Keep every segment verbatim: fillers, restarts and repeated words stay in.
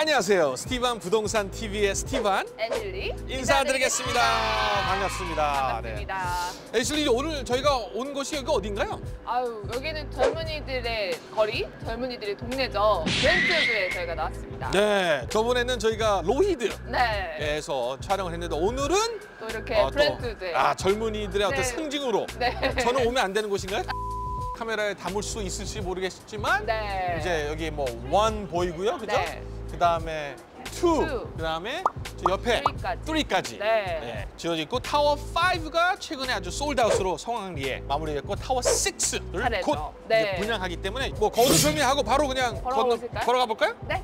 안녕하세요. 스티반 부동산 티비의 스티반 애슐리 인사드리겠습니다. 반갑습니다. 반갑습니다. 네. 애슐리, 오늘 저희가 온 곳이 여기가 어딘가요? 아유, 여기는 젊은이들의 거리, 젊은이들의 동네죠. 브렌트우드에 저희가 나왔습니다. 네, 저번에는 저희가 네. 로히드에서 촬영을 했는데 오늘은 또 이렇게 어, 브렌트우드에. 아, 젊은이들의 네. 어떤 상징으로. 네. 저는 오면 안 되는 곳인가요? 카메라에 담을 수 있을지 모르겠지만 네. 이제 여기 뭐 원 보이고요, 그죠? 네. 그 다음에 투, 투. 그 다음에 옆에 쓰리까지. 쓰리까지 네. 네, 지어져 있고 타워 파이브가 최근에 아주 솔드아웃으로 성황리에 마무리됐고 타워 식스를 잘했죠. 곧 네. 이제 분양하기 때문에 뭐 거두절미하고 바로 그냥 걸어가 건너- 보실까요? 걸어가 볼까요? 네.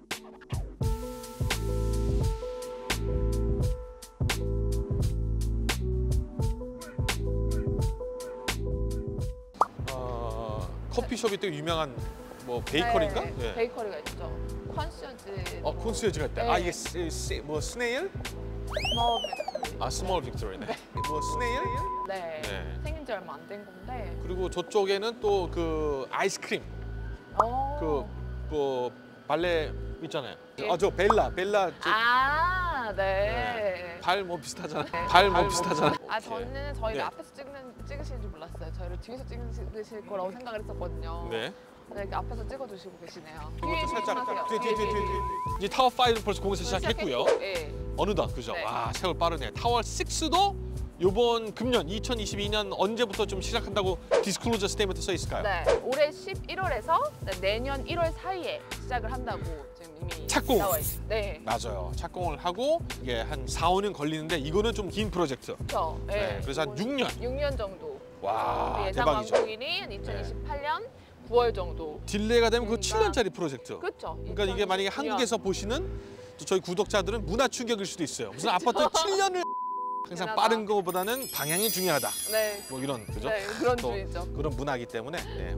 어, 커피숍이 또 유명한 뭐 베이커리인가? 네. 네. 베이커리가 있죠. 컨시어즈. 어, 콘시어즈가 있다. 네. 아, 이게 스, 스, 뭐 스네일? 스몰 베이커리. 아, 스몰 빅토리네. 뭐 스네일? 네. 네. 생긴 지 얼마 안 된 건데. 그리고 저쪽에는 또 그 아이스크림, 어. 그 뭐 발레 있잖아요. 예. 아, 저 벨라, 벨라. 저, 아, 네. 발 뭐 비슷하잖아. 네. 발 뭐 비슷하잖아. 아, 저는 저희를 네. 앞에서 찍는, 찍으실 줄 몰랐어요. 저희를 뒤에서 찍으실 거라고 생각을 했었거든요. 네. 네, 이렇게 앞에서 찍어주시고 계시네요. 이것도 살짝 하세요. 뒤에 뒤에 뒤에 뒤에. 이제 타워 파이브 벌써 공사 시작했고요. 네. 어느덧 그죠? 네. 와, 세월 빠르네. 타워 식스도 이번 금년 이천이십이 년 언제부터 좀 시작한다고 디스클로저 스테이먼트 써 있을까요? 네, 올해 십일월에서 내년 일월 사이에 시작을 한다고 지금 이미 착공. 나와 있어요. 네, 맞아요. 착공을 하고 이게 한 사, 오 년 걸리는데 이거는 좀 긴 프로젝트. 그렇죠. 네, 네, 그래서 한 육 년. 육 년 정도. 와, 우리 예상 대박이죠. 완공일이 한 이천이십팔 년 구월 정도. 딜레이가 되면 그 그러니까- 칠 년짜리 프로젝트. 그렇죠. 그러니까 이게 만약에 이천이십구 년. 한국에서 보시는 저희 구독자들은 문화 충격일 수도 있어요. 무슨 아파트 칠 년을 항상 대단하다. 빠른 거보다는 방향이 중요하다. 네, 뭐 이런 그죠? 네, 그런 또 주의죠. 그런 문화이기 때문에. 네.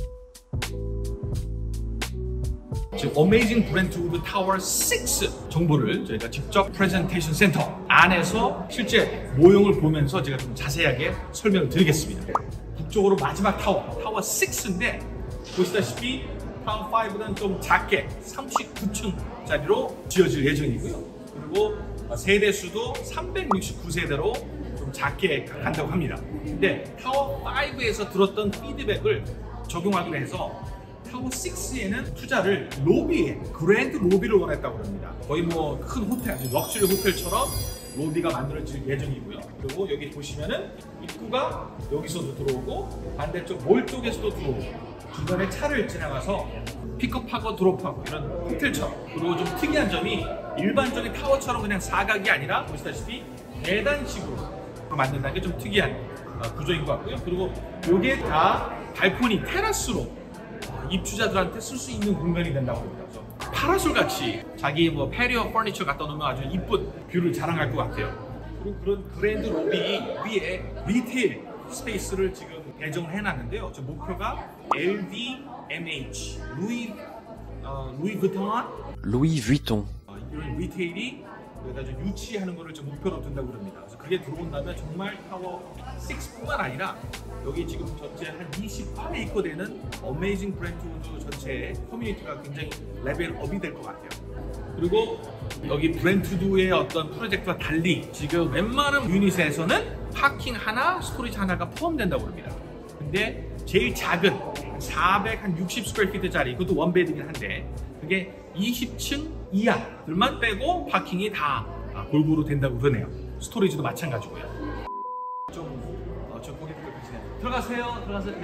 지금 어메이징 브렌트우드 타워 식스 정보를 저희가 직접 프레젠테이션 센터 안에서 실제 모형을 보면서 제가 좀 자세하게 설명을 드리겠습니다. 북쪽으로 마지막 타워, 타워 식스인데 보시다시피 타워 파이브는 좀 작게 삼십구 층짜리로 지어질 예정이고요. 그리고 세대 수도 삼백육십구 세대로 좀 작게 간다고 합니다. 근데 타워 파이브에서 들었던 피드백을 적용하기로 해서 타워 식스에는 투자를 로비에, 그랜드 로비를 원했다고 합니다. 거의 뭐 큰 호텔, 아주 럭셔리 호텔처럼 로비가 만들어질 예정이고요. 그리고 여기 보시면은 입구가 여기서도 들어오고 반대쪽 몰 쪽에서도 들어오고 중간에 차를 지나가서 픽업하고 드롭하고 이런 호텔처럼. 그리고 좀 특이한 점이 일반적인 타워처럼 그냥 사각이 아니라 보시다시피 계단식으로 만든다는 게 좀 특이한 구조인 것 같고요. 그리고 이게 다 발코니, 테라스로 입주자들한테 쓸 수 있는 공간이 된다고 합니다. 파라솔 같이 자기 뭐 페리어 퍼니처 갖다 놓으면 아주 이쁜 뷰를 자랑할 것 같아요. 그리고 그런 그랜드 로비 위에 리테일 스페이스를 지금 배정을 해놨는데요. 저 목표가 엘브이엠에이치, 루이 어, 루이ヴィトン, Louis Vuitton. 어, 이런 리테일이 여기다 좀 유치하는 거를 좀 목표로 둔다고 합니다. 그래서 그게 들어온다면 정말 타워 식스뿐만 아니라 여기 지금 전체 한 이십팔 에이커 되는 어메이징 브렌트우드 전체의 커뮤니티가 굉장히 레벨업이 될 것 같아요. 그리고 여기 브렌트우드의 어떤 프로젝트와 달리 지금 웬만한 유닛에서는 파킹 하나, 스토리지 하나가 포함된다고 합니다. 근데 제일 작은 사백육십 스퀘어피트짜리, 그것도 원베드긴 한데 그게 이십 층 이하들만 빼고 파킹이 다 골고루 된다고 그러네요. 스토리지도 마찬가지고요. 좀, 어, 좀 고객들 들어가세요. 들어가세요.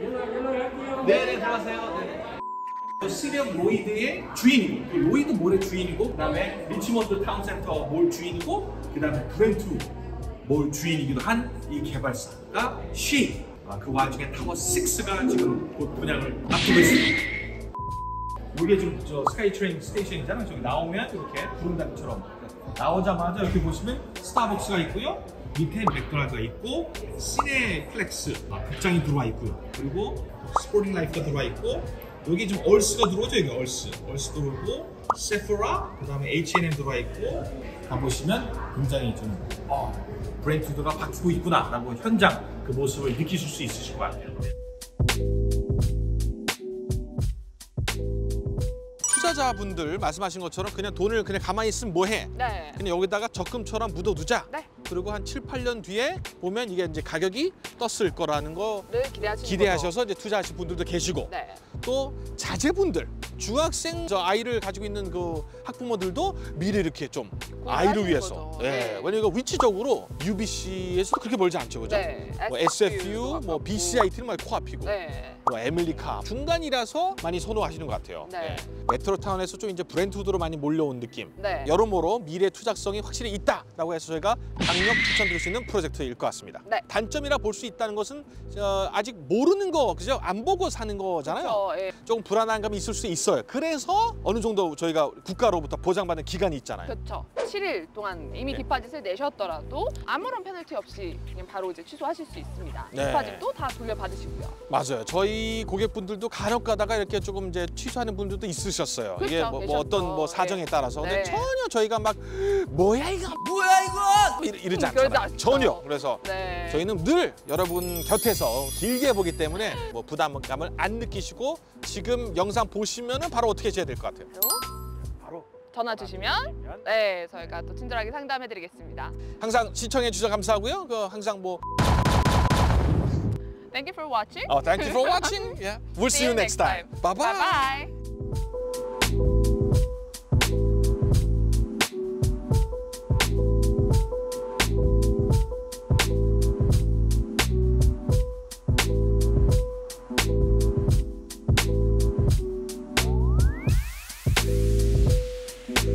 네. 네네, 들어가세요. 네네. 시리엄 로이드의 주인이고, 그 로이드 몰의 주인이고, 그 다음에 리치먼드 타운센터 몰 주인이고, 그 다음에 브렌트 몰 주인이기도 한 이 개발사가 쉬. 아, 그 와중에 타워 식스가 지금 곧 분양을 앞두고 있습니다. 이게 지금 저 스카이트레인 스테이션이잖아요. 저기 나오면 이렇게 구름다리처럼 나오자마자 이렇게 보시면 스타벅스가 있고요. 밑에 맥도날드가 있고 시네플렉스 아, 극장이 들어와 있고요. 그리고 스포팅 라이프가 들어와 있고 여기 지금 얼스가 들어오죠. 여기 얼스, 얼스 들어오고 세포라, 그 다음에 에이치 앤 엠 들어와 있고 가보시면 굉장히 좀 어, 브렌트우드가 바뀌고 있구나라고 현장 그 모습을 느끼실 수 있으실 것 같아요. 투자자분들 말씀하신 것처럼 그냥 돈을 그냥 가만히 있으면 뭐해? 네. 그냥 여기다가 적금처럼 묻어두자. 네. 그리고 한 칠, 팔 년 뒤에 보면 이게 이제 가격이 떴을 거라는 거 를 기대하시는 기대하셔서 이제 투자하실 분들도 계시고 거죠. 네. 또 자제분들, 중학생 저 아이를 가지고 있는 그 학부모들도 미래 이렇게 좀 아이를 위해서. 거죠. 예. 네. 왜냐면 이거 위치적으로 유비씨에서 그렇게 멀지 않죠, 그죠? 네. 뭐 에스에프유, 뭐 비씨아이티는 막 코앞이고. 네. 뭐 에밀리카 중간이라서 많이 선호하시는 것 같아요. 네. 메트로타운에서 좀 이제 브랜트우드로 많이 몰려온 느낌. 네. 여러모로 미래 투자성이 확실히 있다라고 해서 저희가 강력 추천드릴 수 있는 프로젝트일 것 같습니다. 네. 단점이라 볼 수 있다는 것은 어, 아직 모르는 거, 그죠? 안 보고 사는 거잖아요. 그렇죠. 예. 조금 불안한 감이 있을 수 있어요. 그래서 어느 정도 저희가 국가로부터 보장받는 기간이 있잖아요. 그렇죠. 칠 일 동안 이미 네. 디파짓을 내셨더라도 아무런 페널티 없이 그냥 바로 이제 취소하실 수 있습니다. 네. 디파짓도 다 돌려받으시고요. 맞아요. 저희 고객분들도 간혹 가다가 이렇게 조금 이제 취소하는 분들도 있으셨어요. 이게 그렇죠. 뭐, 뭐 계셨죠. 어떤 뭐 사정에 네. 따라서. 근데 네. 전혀 저희가 막 뭐야 이거 뭐야 이거 이러, 이러지 음, 그러지 않잖아요. 않죠. 전혀. 그래서 네. 저희는 늘 여러분 곁에서 길게 보기 때문에 뭐 부담감을 안 느끼시고 지금 영상 보시면은 바로 어떻게 해야 될 것 같아요. 바로 전화 주시면 네 저희가 또 친절하게 상담해드리겠습니다. 항상 시청해 주셔서 감사하고요. 그 항상 뭐 Thank you for watching. 어, thank you for watching. Yeah. We'll see you next time. Bye bye. Bye bye.